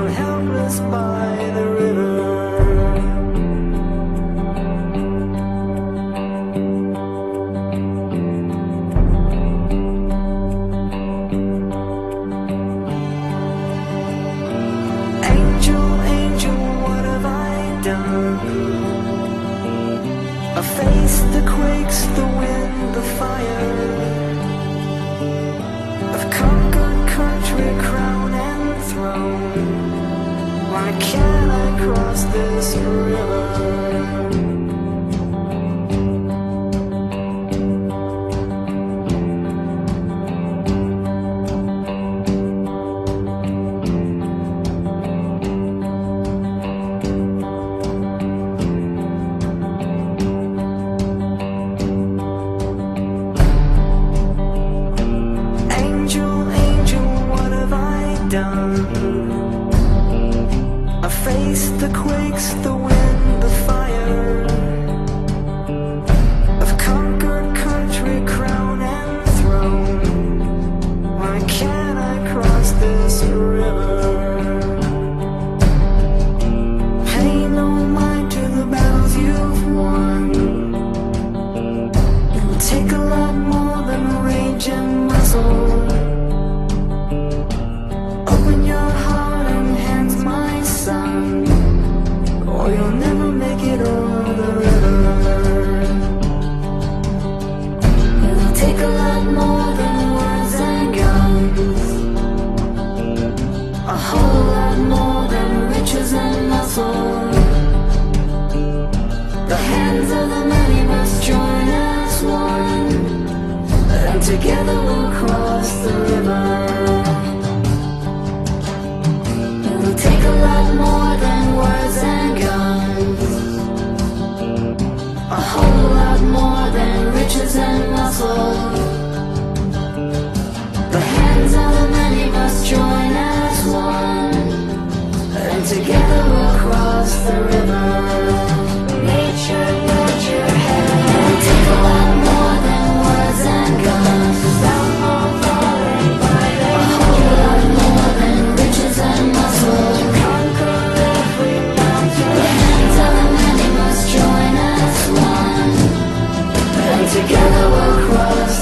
helpless by the river. Angel, angel, what have I done? A face that quakes, the wind, the fire. I've conquered country, crown and throne. Why can't I cross this river? A face that quakes, the wind, the fire. I've conquered country, crown and throne. Why can't I cross this river? Pay no mind to the battles you've won. It'll take a lot more than rage and muscle. Open your heart and hands, my son, or you'll never make it over the river. It'll take a lot more than words and guns, a whole lot more than riches and muscle. The hands of the many must join as one, and together we'll cross the river. Take a lot more than words and guns, a whole lot more than riches and muscle. The hands of the many must join as one, and together we'll cross the river. Nature, nod your head. It'll take a lot more than words and guns. Down on falling by the a whole lot more than riches and muscle. Together we'll cross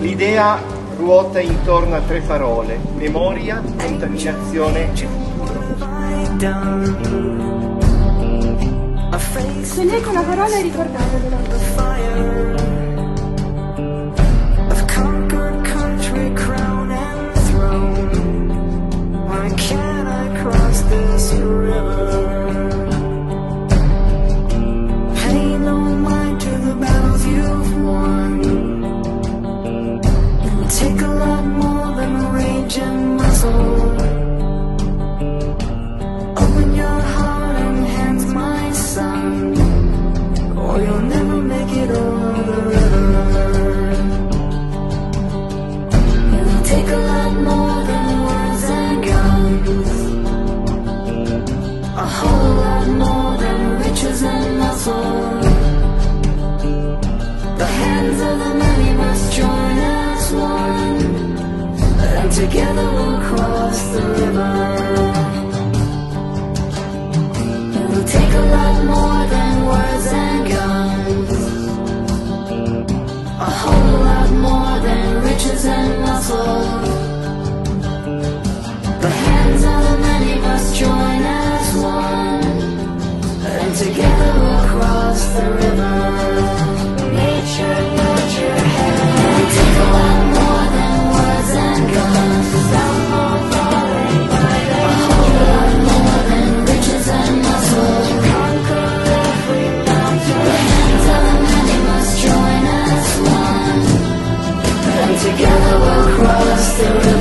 L'idea ruota intorno a tre parole: memoria, contaminazione e futuro. Scegliete una parola e ricordatevela. Take a lot more than rage and muscle. Open your heart and hands, my son, or you'll never make it over the river. It'll take a lot more than words and guns, a whole lot more than riches and muscle. The hands of the many must join as one, and together we'll cross the river. It'll take a lot more than words and guns, a whole lot more than riches and muscle. The hands of the many must join as one, and together we'll cross the river. Nature, nurture, heaven. It'll take a lot more than words and guns. Some more falling by the a whole lot more than riches and muscle. Conquer every mountain. The hands of the many must join as one, and together we'll cross the river.